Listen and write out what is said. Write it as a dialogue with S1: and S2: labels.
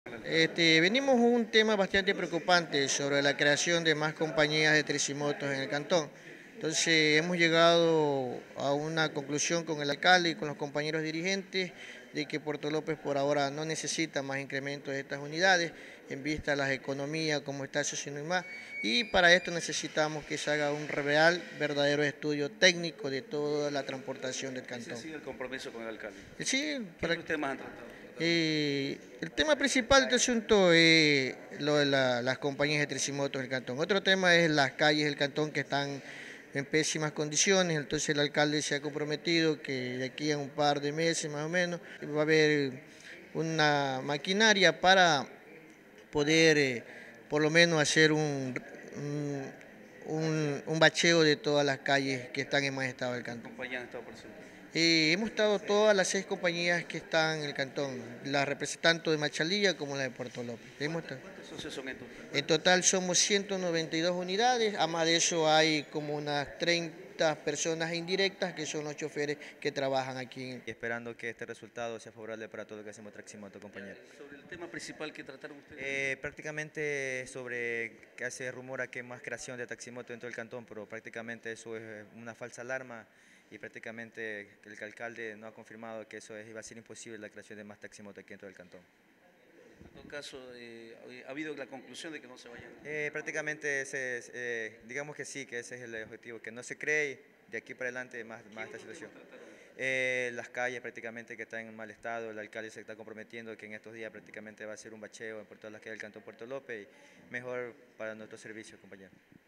S1: Venimos con un tema bastante preocupante sobre la creación de más compañías de tricimotos en el cantón. Entonces hemos llegado a una conclusión con el alcalde y con los compañeros dirigentes de que Puerto López por ahora no necesita más incrementos de estas unidades en vista de las economías, como está sucediendo y más. Y para esto necesitamos que se haga un real, verdadero estudio técnico de toda la transportación del
S2: Ese ha
S1: cantón.
S2: sido el compromiso con el alcalde.
S1: Sí,
S2: ¿Qué otros temas han tratado?
S1: el tema principal del asunto es lo de las compañías de tricimotos del cantón. Otro tema es las calles del cantón que están en pésimas condiciones, entonces el alcalde se ha comprometido que de aquí a un par de meses más o menos va a haber una maquinaria para poder por lo menos hacer un bacheo de todas las calles que están en mal estado del
S2: ¿Qué
S1: cantón.
S2: compañías han estado presentes?
S1: Hemos estado todas las 6 compañías que están en el cantón, las representantes tanto de Machalilla como la de Puerto López.
S2: ¿Cuántos socios son en total?
S1: En total somos 192 unidades, además de eso hay como unas 30 personas indirectas que son los choferes que trabajan aquí.
S3: Y esperando que este resultado sea favorable para todo lo que hacemos Traximoto, compañero.
S2: Sobre el tema principal que trataron ustedes.
S3: Prácticamente sobre que se rumora que hay más creación de Taximoto dentro del cantón, pero prácticamente eso es una falsa alarma y prácticamente el alcalde no ha confirmado que iba a ser imposible la creación de más Taximoto aquí dentro del cantón.
S2: En todo caso, ha habido la conclusión de que no se vayan.
S3: Prácticamente digamos que sí, que ese es el objetivo, que no se cree de aquí para adelante más esta situación. Las calles prácticamente que están en mal estado, el alcalde se está comprometiendo que en estos días prácticamente va a hacer un bacheo por todas las calles del cantón Puerto López y mejor para nuestros servicios, compañeros.